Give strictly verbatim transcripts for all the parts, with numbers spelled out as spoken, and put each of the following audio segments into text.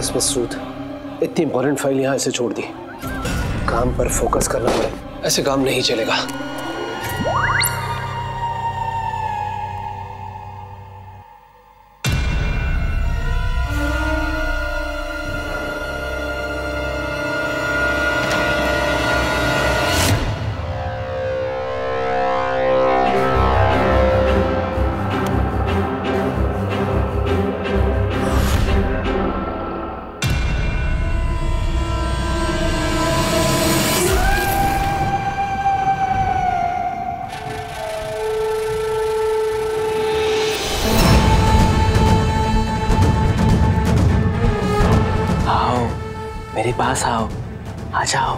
This Masrood, इतनी important file यहाँ ऐसे छोड़ दी। काम पर फोकस करना पड़े, ऐसे काम नहीं चलेगा। मेरे पास आओ, आ जाओ।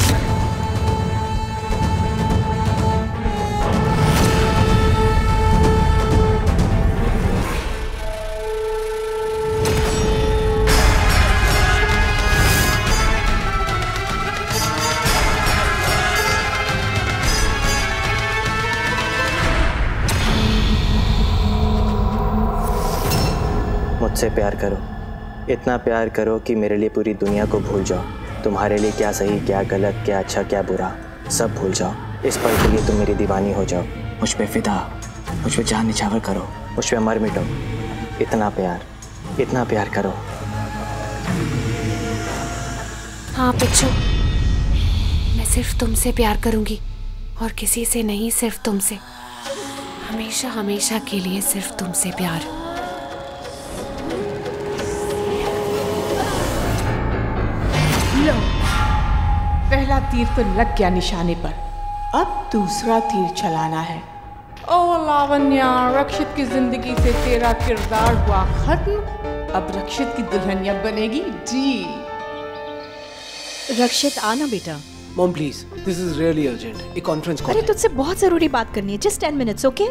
मुझसे प्यार करो, इतना प्यार करो कि मेरे लिए पूरी दुनिया को भूल जाओ। तुम्हारे लिए क्या सही, क्या गलत, क्या अच्छा, क्या बुरा, सब भूल जाओ। इस पल के लिए तुम मेरी दीवानी हो जाओ। मुझ पे फिदा, मुझ पे जान निछावर करो, मुझ पे मर मिटो। इतना प्यार, इतना प्यार करो। हाँ पिच्चू, मैं सिर्फ तुमसे प्यार करूंगी और किसी से नहीं, सिर्फ तुमसे। हमेशा हमेशा के लिए सिर्फ तुमसे प्यार। लो, पहला तीर तो लग गया निशाने पर, अब दूसरा तीर चलाना है। ओ लावण्या, रक्षित की जिंदगी से तेरा किरदार हुआ खत्म, अब रक्षित की दुल्हनिया बनेगी जी। रक्षित आना बेटा। Mom please, this is really urgent. एक कॉन्फ्रेंस कॉल। अरे तुझसे बहुत जरूरी बात करनी है, जस्ट टेन मिनट्स, ओके?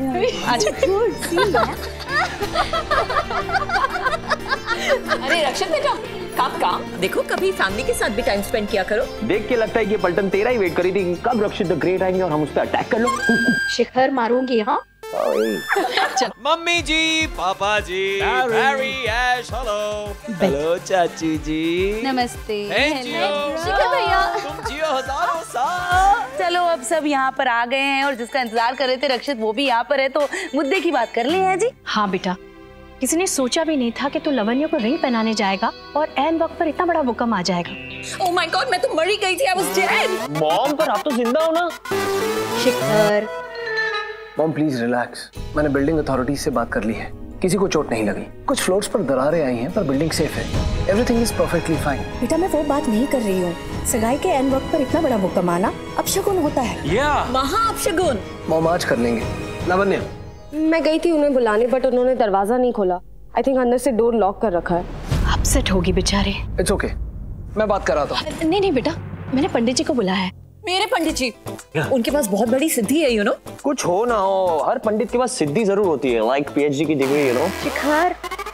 अरे रक्षित बेटा, काम काम देखो, कभी फैमिली के साथ भी टाइम स्पेंड किया करो। देख के लगता है कि पलटन तेरा ही वेट करी थी, कब रक्षित द ग्रेट आएंगे और हम उस पर अटैक कर लो। शिखर मारूंगी। हाँ मम्मी जी, पापा जी, हैरी, ऐश, हेलो हेलो चाचू जी, नमस्ते। शिखर भैया, तुम जियो हजारों साल। चलो अब सब यहाँ पर आ गए हैं और जिसका इंतजार कर रहे थे रक्षित, वो भी यहाँ पर है, तो मुद्दे की बात कर ली है जी। हाँ बेटा, किसी ने सोचा भी नहीं था कि तू लवन्या को रिंग पहनाने जाएगा और ऐन वक्त पर इतना बड़ा भूकंप आ जाएगा। ओह माय गॉड, मैं तो मर ही गई थी, आई वाज डेड। मॉम, पर आप तो जिंदा हो ना। शिखर मॉम प्लीज रिलैक्स, मैंने बिल्डिंग अथॉरिटीज से बात कर ली है, किसी को चोट नहीं लगी। कुछ फ्लोर्स पर दरारें आई हैं पर बिल्डिंग सेफ है, एवरीथिंग इज परफेक्टली फाइन। बेटा मैं वो बात नहीं कर रही हूँ, सगाई के एन वक्त पर इतना बड़ा भूकंप आना अपशगुन होता है। yeah. महा अपशगुन। मॉम आज कर लेंगे। लावण्या, मैं गई थी उन्हें बुलाने, बट उन्होंने दरवाजा नहीं खोला। आई थिंक अंदर से डोर लॉक कर रखा है। अपसेट होगी बेचारे। इट्स ओके, मैं बात कराता हूँ। नहीं नहीं बेटा, मैंने पंडित जी को बुलाया है। मेरे पंडित जी, उनके पास बहुत बड़ी सिद्धि है, यू नो। कुछ हो ना हो, हर पंडित के पास सिद्धि जरूर होती है, लाइक पीएचडी की degree, you know. Shikhar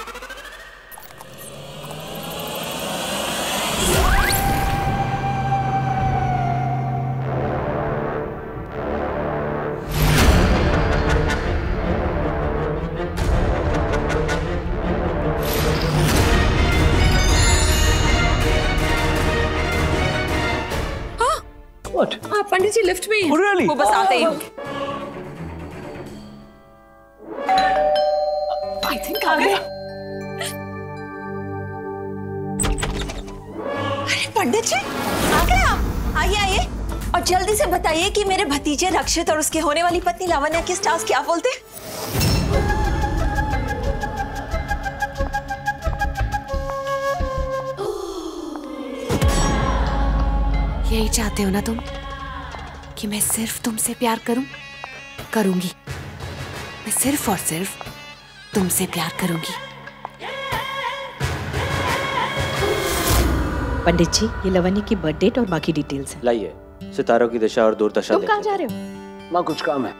What? हाँ, पंडित जी लिफ्ट में हैं। Oh, really? वो बस आते ही होंगे। I think आ गए। अरे पंडित जी, आ गए आप? आइए आइए और जल्दी से बताइए कि मेरे भतीजे रक्षित और उसके होने वाली पत्नी लावण्या के स्टार्स क्या बोलते हैं? यही चाहते हो ना तुम, कि मैं सिर्फ तुमसे प्यार करूं? करूंगी, मैं सिर्फ और सिर्फ तुमसे प्यार करूंगी। पंडित जी, ये लवन्या की बर्थ डेट और बाकी डिटेल्स हैं। लाइए, सितारों की दशा और दूरदशा। तुम कहाँ जा रहे हो? माँ कुछ काम है।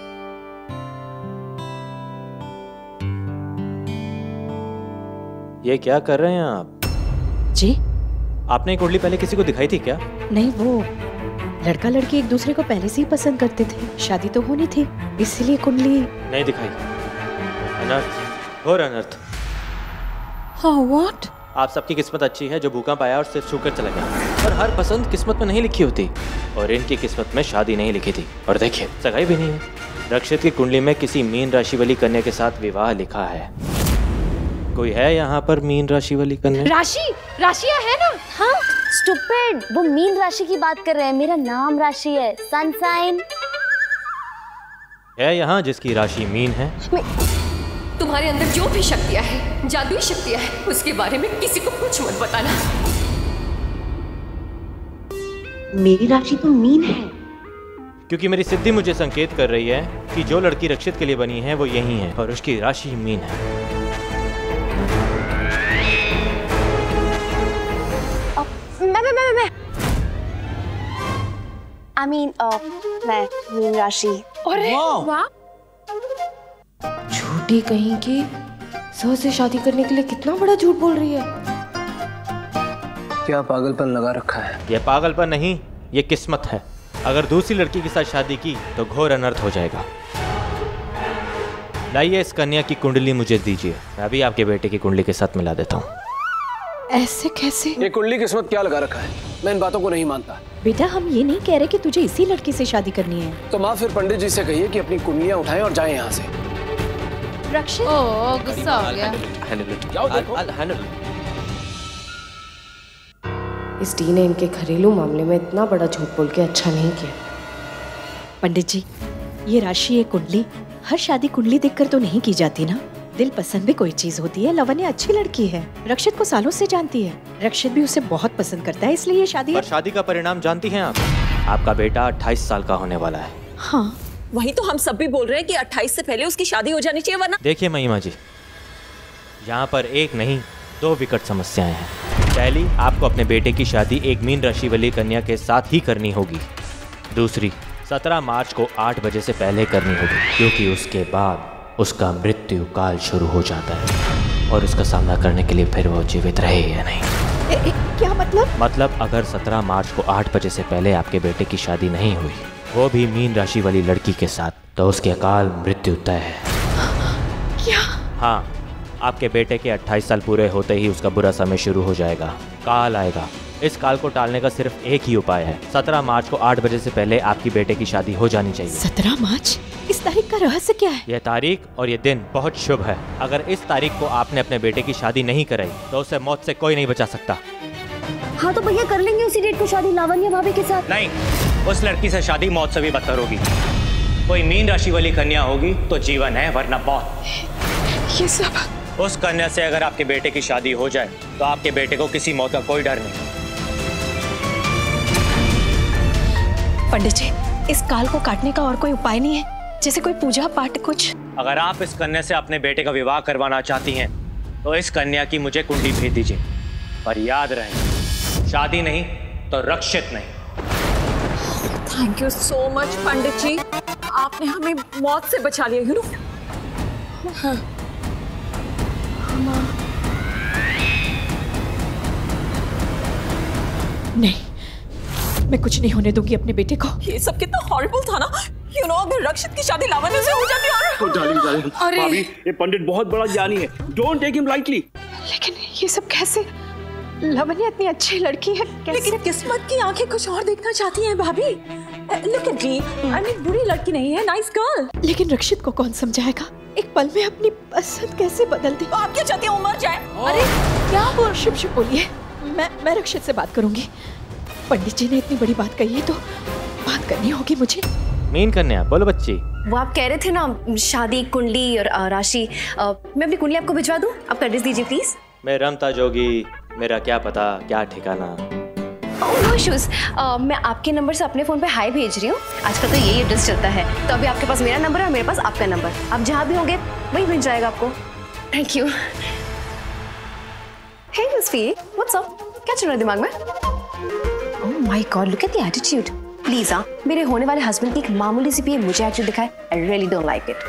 ये क्या कर रहे हैं आप? जी आपने ये कुंडली पहले किसी को दिखाई थी क्या? नहीं, वो लड़का लड़की एक दूसरे को पहले से ही पसंद करते थे, शादी तो होनी थी, इसलिए कुंडली नहीं दिखाई। अनर्थ और अनर्थ। हाँ व्हाट? आप सबकी किस्मत अच्छी है जो भूकंप आया और सिर्फ छूकर चला गया। और हर पसंद किस्मत में नहीं लिखी होती, और इनकी किस्मत में शादी नहीं लिखी थी। और देखिए सगाई भी नहीं है। रक्षित की कुंडली में किसी मीन राशि वाली कन्या के साथ विवाह लिखा है। कोई है यहाँ पर मीन राशि वाली कन्या? राशि, राशिया है ना? हाँ स्टूपिड, वो मीन राशि की बात कर रहे हैं। मेरा नाम राशि है, सनशाइन। है यहाँ जिसकी राशि मीन है? तुम्हारे अंदर जो भी शक्तियाँ हैं, जादुई शक्तियाँ हैं, उसके बारे में किसी को कुछ मत बताना। मेरी राशि तो मीन है, क्योंकि मेरी सिद्धि मुझे संकेत कर रही है कि जो लड़की रक्षित के लिए बनी है वो यही है और उसकी राशि मीन है। मैं मैं मैं मैं आई मीन मैं मीन राशि। अरे वाह, झूठी कहीं की। सर से शादी करने के लिए कितना बड़ा झूठ बोल रही है। क्या पागलपन लगा रखा है? यह पागलपन नहीं, ये किस्मत है। अगर दूसरी लड़की के साथ शादी की तो घोर अनर्थ हो जाएगा। लाइए इस कन्या की कुंडली मुझे दीजिए, मैं अभी आपके बेटे की कुंडली के साथ मिला देता हूँ। ऐसे कैसे? ये कुंडली किस्मत क्या लगा रखा है? मैं इन बातों को नहीं मानता। बेटा हम ये नहीं कह रहे कि तुझे इसी लड़की से शादी करनी है। तो माँ फिर पंडित जी से कहिए कि अपनी कुंडलियाँ उठाएं और जाएं यहाँ से। रक्षित, ओह गुस्सा हो गया। इस डी ने इनके घरेलू मामले में इतना बड़ा झूठ बोल के अच्छा नहीं किया। पंडित जी, ये राशि ये कुंडली हर शादी कुंडली देखकर तो नहीं की जाती ना। दिल पसंद भी कोई चीज होती है। लवन्य अच्छी लड़की है, रक्षित को सालों से जानती है। रक्षित भी उसे बहुत पसंद करता है, इसलिए ये शादी। पर शादी का परिणाम जानती हैं आप? आपका बेटा अट्ठाईस साल का होने वाला है। हाँ वही तो हम सब भी बोल रहे हैं कि अट्ठाईस से पहले उसकी शादी हो जानी चाहिए, वरना। देखिए महिमा जी, यहाँ पर एक नहीं दो विकट समस्याएं हैं। पहली, आपको अपने बेटे की शादी एक मीन राशि वाली कन्या के साथ ही करनी होगी। दूसरी, सत्रह मार्च को आठ बजे से पहले करनी होगी, क्योंकि उसके बाद उसका मृत्यु काल शुरू हो जाता है और उसका सामना करने के लिए फिर वो जीवित रहे या नहीं। ए, ए, क्या मतलब? मतलब अगर सत्रह मार्च को आठ बजे से पहले आपके बेटे की शादी नहीं हुई, वो भी मीन राशि वाली लड़की के साथ, तो उसकी अकाल मृत्यु तय है। क्या? हाँ, आपके बेटे के अट्ठाईस साल पूरे होते ही उसका बुरा समय शुरू हो जाएगा, काल आएगा। इस काल को टालने का सिर्फ एक ही उपाय है। सत्रह मार्च को आठ बजे से पहले आपकी बेटे की शादी हो जानी चाहिए। सत्रह मार्च? इस तारीख का रहस्य क्या है? यह तारीख और ये दिन बहुत शुभ है। अगर इस तारीख को आपने अपने बेटे की शादी नहीं कराई तो उसे मौत से कोई नहीं बचा सकता। हाँ तो भैया कर लेंगे उसी डेट को शादी लावण्य भाभी के साथ। नहीं, उस लड़की से शादी मौत से भी बदतर होगी। कोई मीन राशि वाली कन्या होगी तो जीवन है, वरना मौत। ये सब उस कन्या से अगर आपके बेटे की शादी हो जाए तो आपके बेटे को किसी मौत का कोई डर नहीं। पंडित जी, इस काल को काटने का और कोई उपाय नहीं है? जैसे कोई पूजा पाठ कुछ? अगर आप इस कन्या से अपने बेटे का विवाह करवाना चाहती हैं तो इस कन्या की मुझे कुंडली भेज दीजिए, पर याद रहे शादी नहीं तो रक्षित नहीं। Thank you so much Pandit ji, आपने हमें मौत से बचा लिया। यू नो हाँ। नहीं, मैं कुछ नहीं होने दूंगी अपने बेटे को। ये सब कितना हॉरिबल था ना। यू you नो know, अगर रक्षित की शादी लावण्य से हो जाती है। तो डार्लिंग डार्लिंग, भाभी ये पंडित बहुत बड़ा ज्ञानी है, डोंट टेक हिम लाइटली। लेकिन ये सब कैसे? लवन्य इतनी अच्छी लड़की है, कैसे? लेकिन किस्मत की आंखें कुछ और देखना चाहती हैं भाभी। Look at me, I mean बुरी लड़की नहीं है, नाइस गर्ल। लेकिन रक्षित को कौन समझाएगा? एक पल में अपनी पसंद कैसे बदल दे? तो आप क्या चाहती हैं वो मर जाए? अरे क्या बोल? शुभ शुभ बोलिए, मैं मैं रक्षित से बात करूंगी। पंडित जी ने इतनी बड़ी बात कही है तो बात करनी होगी मुझे। मीन कन्या, बोलो बच्ची। वो आप कह रहे थे ना शादी कुंडली और आ, राशि, आ, मैं अपनी कुंडली आपको भिजवा दूं? आप एड्रेस दीजिए प्लीज। मैं रमता जोगी, मेरा क्या पता क्या ठिकाना। नो इश्यूज, मैं आपके नंबर से अपने फोन पे हाई भेज रही हूँ। आजकल तो यही एड्रेस चलता है, तो अभी आपके पास मेरा नंबर है और मेरे पास आपका नंबर। आप जहाँ भी होंगे वही मिल जाएगा आपको। Thank you. Hey Musfi, what's up? क्या चल रहा है दिमाग में? Oh my god, look at the attitude. Please हाँ, मेरे होने वाले हस्बैंड की एक मामूली सी भी मुझे एटीट्यूड दिखाए। I really don't like it.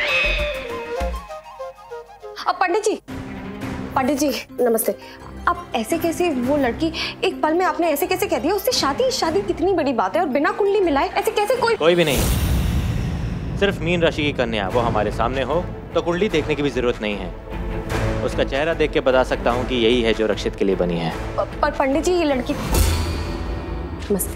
अब पंडित जी, पंडित जी नमस्ते। अब ऐसे कैसे वो लड़की, एक पल में आपने ऐसे कैसे कह दिया उससे शादी? शादी कितनी बड़ी बात है और बिना कुंडली मिलाए ऐसे कैसे कोई? कोई भी नहीं, सिर्फ मीन राशि की कन्या वो हमारे सामने हो तो कुंडली देखने की भी जरूरत नहीं है। उसका चेहरा देख के बता सकता हूँ कि यही है जो रक्षित के लिए बनी है। पर पंडित जी, ये लड़की मस्त।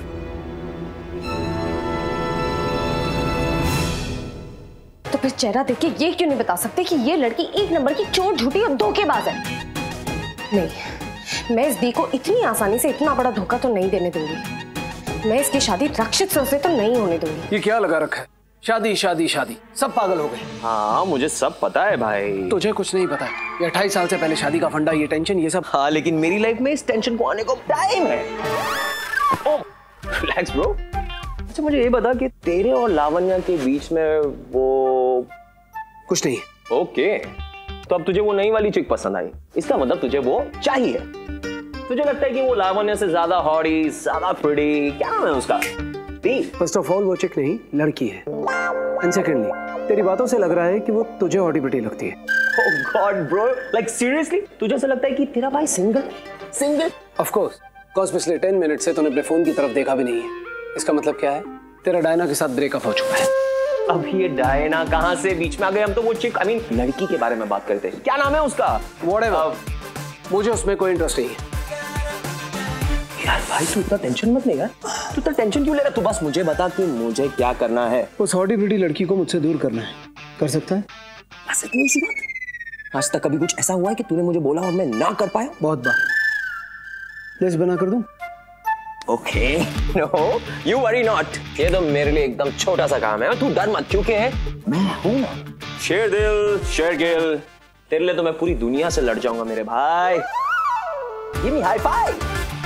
तो फिर चेहरा देख के ये क्यों नहीं बता सकते कि ये लड़की एक नंबर की चोर, झूठी और धोखेबाज है? नहीं, मैं इस दी को इतनी आसानी से इतना बड़ा धोखा तो नहीं देने दूंगी। मैं इसकी शादी रक्षित से तो नहीं होने दूंगी। ये क्या लगा रखा है? शादी शादी शादी, सब पागल हो गए। हाँ मुझे सब पता है भाई। तुझे कुछ नहीं पता है। ये अट्ठाईस साल से पहले शादी का फंडा, ये टेंशन, ये सब। हाँ लेकिन मेरी लाइफ में इस टेंशन को आने को टाइम है। Oh relax bro. अच्छा मुझे ये बता कि तेरे और लावण्या के बीच में वो कुछ नहीं। ओके तो अब तुझे वो नई वाली चिक पसंद आई, इसका मतलब तुझे वो चाहिए। तुझे लगता है कि वो लावण्या से ज्यादा हॉडी, ज्यादा प्रिटी, क्या नाम है उसका? फर्स्ट ऑफ ऑल वो चिक नहीं, लड़की है। एंड सेकेंडली तेरी बातों से लग रहा है कि वो तुझे हॉडी प्रिटी लगती है। Oh god bro, like seriously तुझे ऐसा लगता है कि तेरा भाई single single? Of course, because पिछले टेन मिनट से तूने अपने फोन की तरफ देखा भी नहीं है। इसका मतलब क्या है? तेरा डायना के साथ ब्रेकअप हो चुका है। अब ये डायना कहाँ से बीच में आ गए? हम तो वो चिक आई मीन लड़की के बारे में बात करते हैं। क्या नाम है उसका? व्हाटएवर, मुझे उसमें कोई इंटरेस्ट नहीं है। यार भाई तू इतना टेंशन मत ले यार, तू इतना टेंशन क्यों ले रहा? तू बस मुझे बता कि मुझे क्या करना है। उस हॉडी ब्यूटी लड़की को मुझसे दूर करना है। कर सकता है? बस इतनी सी बात। आज तक कभी कुछ ऐसा हुआ है कि तूने मुझे बोला और मैं ना कर पाया? बहुत बार। लिस्ट बना कर दूं? Okay no you worry not, ये तो मेरे लिए एकदम छोटा सा काम है। तू डर मत, क्योंकि मैं हूं ना शेर दिल शेर गिल। तेरे लिए तो मैं पूरी दुनिया से लड़ जाऊंगा मेरे भाई। Give me high five.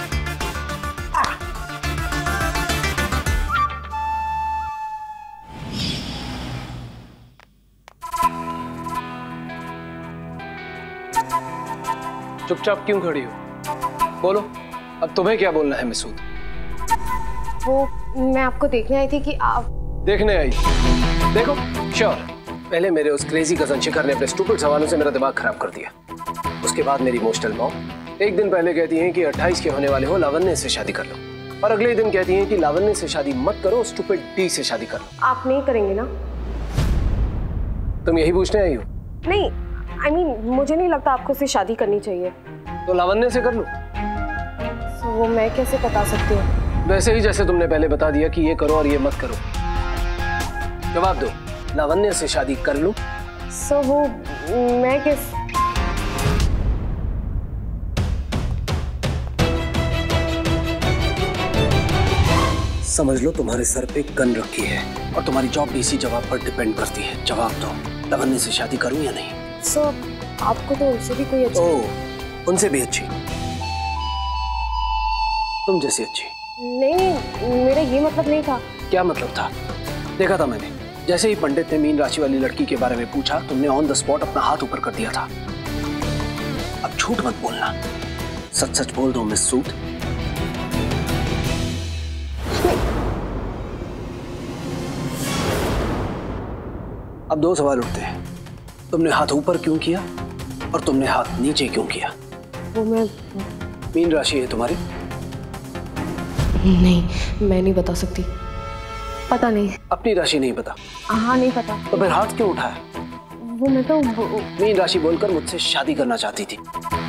चुपचाप क्यों खड़ी हो? बोलो, अब तुम्हें क्या बोलना है मिसूद? वो मैं आपको देखने आई थी कि आप देखने आई। देखो श्योर, पहले मेरे उस क्रेजी कजन शिखर ने अपने स्टूपिड सवालों से मेरा दिमाग खराब कर दिया। उसके बाद मेरी इमोशनल मॉम एक दिन पहले कहती हैं कि अट्ठाईस के होने वाले हो, लावण्य से शादी कर लो, और अगले दिन कहती हैं कि लावण्य से शादी मत करो, स्टूपिड डी से शादी कर लो। आप नहीं करेंगे ना? तुम यही पूछने आई हो? नहीं, आई I मीन mean, मुझे नहीं लगता आपको उससे शादी करनी चाहिए। तो लावण्य से कर लो। so, वो मैं कैसे बता सकती हूँ? वैसे ही जैसे तुमने पहले बता दिया कि ये करो और ये मत करो। जवाब दो, लावण्य से शादी कर लूं? so, वो मैं किस समझ लो तुम्हारे सर पे गन रखी है और तुम्हारी जॉब भी इसी जवाब पर डिपेंड करती है। जवाब दो, लावण्य से शादी करूं या नहीं? so, आपको तो उनसे भी कोई अच्छी? ओह, उनसे भी अच्छी, तुम जैसी अच्छी? नहीं, मेरा ये मतलब नहीं था। क्या मतलब था? देखा था मैंने, जैसे ही पंडित ने मीन राशि वाली लड़की के बारे में पूछा, तुमने ऑन द स्पॉट अपना हाथ ऊपर कर दिया था। अब झूठ मत बोलना, सच सच बोल दो मिस सूद। अब दो सवाल उठते हैं, तुमने हाथ ऊपर क्यों किया और तुमने हाथ नीचे क्यों किया? वो मैं मीन राशि है तुम्हारी? नहीं, मैं नहीं बता सकती। पता नहीं। अपनी राशि नहीं पता? हाँ नहीं पता। तो फिर हाथ क्यों उठाया? वो मैं तो मीन राशि बोलकर मुझसे शादी करना चाहती थी।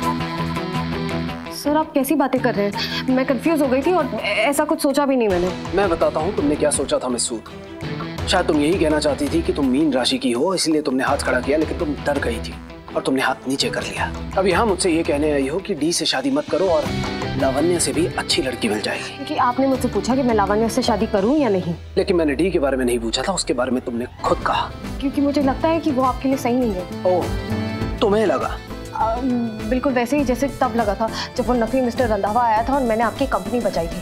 सर आप कैसी बातें कर रहे हैं? मैं कंफ्यूज हो गई थी और ऐसा कुछ सोचा भी नहीं मैंने। मैं बताता हूँ तुमने क्या सोचा था मिस सूद। शायद तुम यही कहना चाहती थी कि तुम मीन राशि की हो, इसलिए तुमने हाथ खड़ा किया, लेकिन तुम डर गई थी और तुमने हाथ नीचे कर लिया। अब यहाँ मुझसे ये कहने आई हो कि डी से शादी मत करो और लावण्य से भी अच्छी लड़की मिल जाएगी। क्योंकि आपने मुझसे पूछा कि मैं लावण्य से शादी करूं या नहीं। लेकिन मैंने डी के बारे में नहीं पूछा था, उसके बारे में तुमने खुद कहा। क्योंकि मुझे लगता है कि वो आपके लिए सही नहीं है। ओह, तुम्हें लगा? आ, बिल्कुल वैसे ही जैसे तब लगा था जब वो नकली मिस्टर रंधावा आया था और मैंने आपकी कंपनी बचाई थी।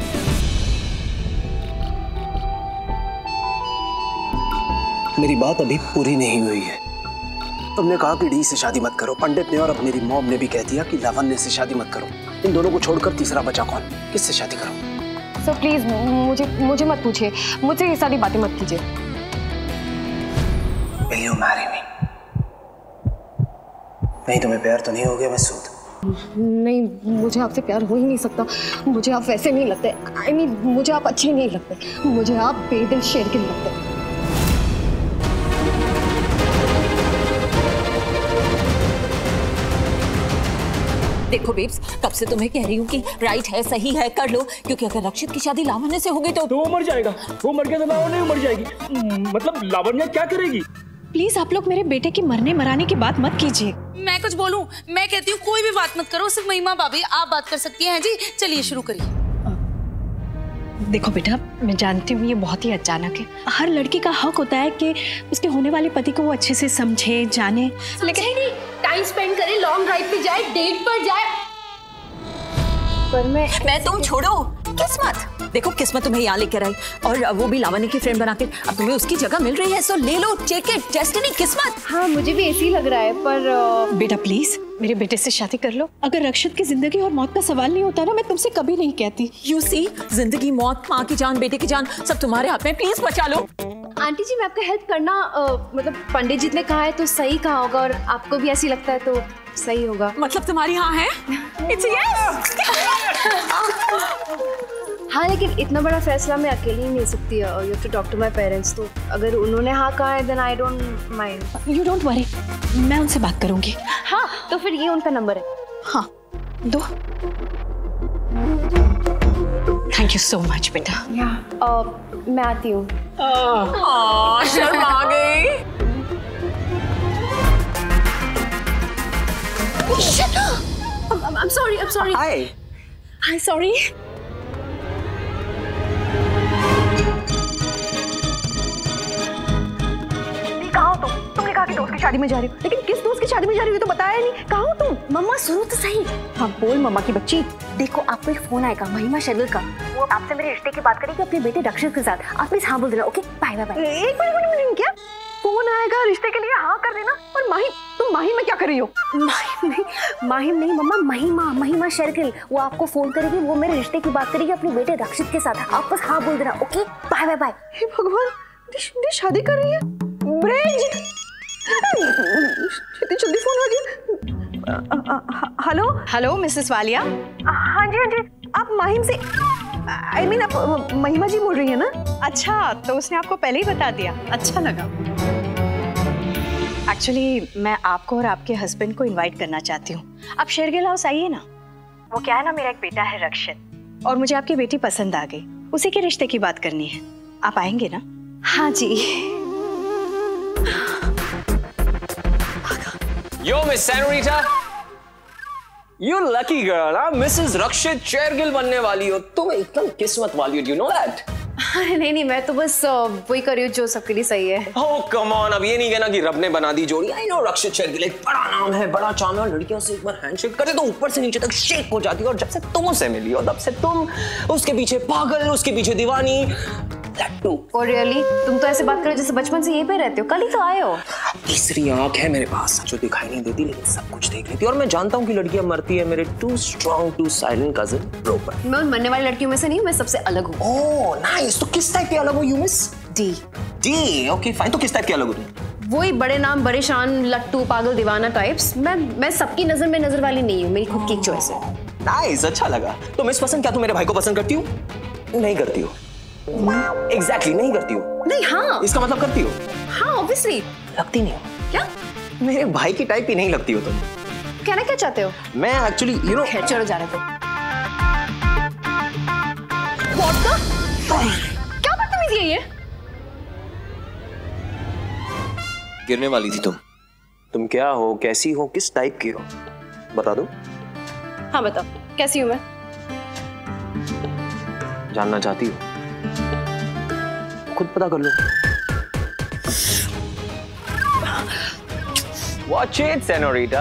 मेरी बात अभी पूरी नहीं हुई है। तुमने कहा कि डी से शादी मत करो, पंडित ने और अब मेरी मॉम ने भी कह दिया कि लावण्य से शादी मत करो। इन दोनों को छोड़कर तीसरा बचा कौन? किससे शादी करो? सर प्लीज मुझे मुझे मत पूछिए, मुझसे ये सारी बातें मत कीजिए। Will you marry me? नहीं तुम्हें प्यार तो नहीं हो गया मिस सूद? नहीं, मुझे आपसे प्यार हो ही नहीं सकता। मुझे आप वैसे नहीं लगते। आई मीन मुझे आप अच्छे नहीं लगते। मुझे आप बेदिल शेर के लगते। देखो बेब्स, कब से तुम्हें कह रही हूँ कि राइट है, सही है, कर लो, क्योंकि अगर रक्षित की शादी लावण्य से हो गई तो तो वो मर जाएगा। वो मर गया तो लावण्य मर जाएगी। मतलब लावण्य क्या करेगी? प्लीज आप लोग मेरे बेटे की मरने मराने की बात मत कीजिए। मैं कुछ बोलूं? मैं कहती हूँ कोई भी बात मत करो, सिर्फ महिमा भाभी आप बात कर सकती हैं। जी चलिए शुरू करिए। देखो बेटा, मैं जानती हूँ ये बहुत ही अचानक है। हर लड़की का हक होता है कि उसके होने वाले पति को वो अच्छे से समझे, जाने, लेकिन नहीं, टाइम स्पेंड करे, लॉन्ग ड्राइव पे जाए, डेट पर जाए। पर मैं मैं तुम छोड़ो, किस्मत देखो, किस्मत तुम्हें यहाँ लेकर आई और वो भी लावण्य की फ्रेंड बना के। अब तुम्हें उसकी जगह मिल रही है, सो ले लो, टेक इट, डेस्टिनी, किस्मत। हाँ मुझे भी ऐसे ही लग रहा है, पर बेटा प्लीज मेरे बेटे से शादी कर लो। अगर रक्षित की जिंदगी और मौत का सवाल नहीं होता ना, मैं तुमसे कभी नहीं कहती। यू सी, जिंदगी, मौत, माँ की जान, बेटे की जान, सब तुम्हारे हाथ में, प्लीज बचा लो। आंटी जी मैं आपका हेल्प करना, आ, मतलब पंडित जी ने कहा है तो सही कहा होगा, और आपको भी ऐसी लगता है तो सही होगा। मतलब तुम्हारी हाँ है? It's a yes! हाँ लेकिन इतना बड़ा फैसला मैं अकेली ही नहीं सकती, you have to talk to my parents. तो अगर उन्होंने हाँ कहा है then I don't mind. You don't worry, मैं उनसे बात करूंगी। हाँ तो फिर ये उनका नंबर है। हाँ दो। थैंक यू सो मच बेटा। या मैं आती हूँ। शर्म आ गई। I'm sorry, I'm sorry. Hi. Hi, sorry. कहाँ हो तुम? तुमने कहा कि दोस्त की शादी में जा रही हो, लेकिन किस दोस्त की शादी में जा रही हो तो बताया नहीं। कहाँ हो तुम? मम्मा सुनो तो सही। हाँ बोल मम्मा की बच्ची। देखो आपको एक फोन आएगा महिमा शेरगिल का, वो आपसे मेरे रिश्ते की बात करेगी अपने बेटे रक्षित के साथ। आप प्लीज हाँ बोल देना, ओके? Bye bye bye. एक मिनट मिनट क्या फोन आएगा रिश्ते के लिए? हाँ कर देना। और माहिम, तुम माहिम में क्या कर रही हो? माहिम नहीं, माहिम नहीं मम्मा, महिमा, महिमा शेरगिल। वो आपको फोन करेगी, वो मेरे रिश्ते की बात करेगी अपने बेटे रक्षित के साथ। आप बस हाँ बोल देना, ओके? Bye bye bye. हे भगवान, दी शादी कर रही है। ब्रिज, इतनी जल्दी फोन आ गया। Hello hello Mrs Walia. हाँ जी हाँ जी, आप माहिम से, आई मीन आप महिमा जी बोल रही है ना? अच्छा, तो उसने आपको पहले ही बता दिया, अच्छा लगा। एक्चुअली मैं आपको और आपके हस्बैंड को इनवाइट करना चाहती हूँ। आप शेरगिल हाउस आइए ना। वो क्या है ना, मेरा एक बेटा है रक्षित, और मुझे आपकी बेटी पसंद आ गई, उसी के रिश्ते की बात करनी है। आप आएंगे ना? हाँ जी। Yo, Miss Senorita, you lucky girl, हाँ? मिसेस रक्षित शेरगिल बनने वाली हो तुम, एकदम किस्मत वाली हो। Do you know that? नहीं नहीं, मैं तो बस वही कर रही हूँ जो सबके लिए सही है। Oh come on, अब ये नहीं कहना कि रब ने बना दी जोड़ी। I know रक्षित शेरगिल एक बड़ा नाम है, बड़ा चाम है, और लड़कियों से एक बार हैंडशेक करे तो ऊपर से नीचे तक शेक हो जाती है। और जब से तुम उससे मिली हो तब से तुम उसके पीछे पागल, उसके पीछे दीवानी। लट्टू। और रियली तुम तो ऐसे बात करो जैसे बचपन से यहीं पे रहते हो, कल ही तो आए हो। तीसरी आंख है मेरे पास जो दिखाई नहीं देती लेकिन सब कुछ देख लेती है। और मैं जानता हूँ कि लड़कियां मरती है मेरे too strong too silent cousin brother. मैं उन मरने वाली लड़कियों में से नहीं हूँ, मैं सबसे अलग हूँ। ओह नाइस, तो किस टाइप के अलग हो you miss? D. D, okay fine. तो किस टाइप के अलग हो तुम? वही बड़े नाम, बड़े शान, लट्टू, पागल, दीवाना टाइप्स। मैं मैं सबकी नजर में नजर वाली नहीं हूँ, मेरी खुद की चॉइस है। नाइस, अच्छा लगा। तो मिस पसंद, क्या तुम मेरे भाई को पसंद करती हो? नहीं करती हो? एग्जैक्टली exactly, नहीं करती हो? नहीं। हाँ। इसका मतलब करती हो? हाँ ऑब्वियसली। लगती नहीं हो। क्या? मेरे भाई की टाइप ही नहीं लगती हो तुम। कहना क्या चाहते हो? मैं एक्चुअली यू नो। चलो जा रहे थे। वोडका? क्या बदतमीजी है ये? गिरने वाली थी तुम। तुम क्या हो, कैसी हो, किस टाइप की हो, बता दो। हाँ बताओ, कैसी हूँ मैं? जानना चाहती हो? खुद पता कर लो। Watch it, Senorita.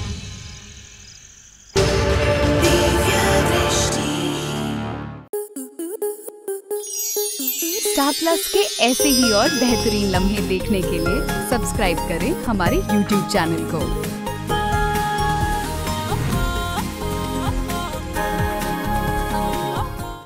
Star Plus के ऐसे ही और बेहतरीन लम्हे देखने के लिए सब्सक्राइब करें हमारे यूट्यूब चैनल को।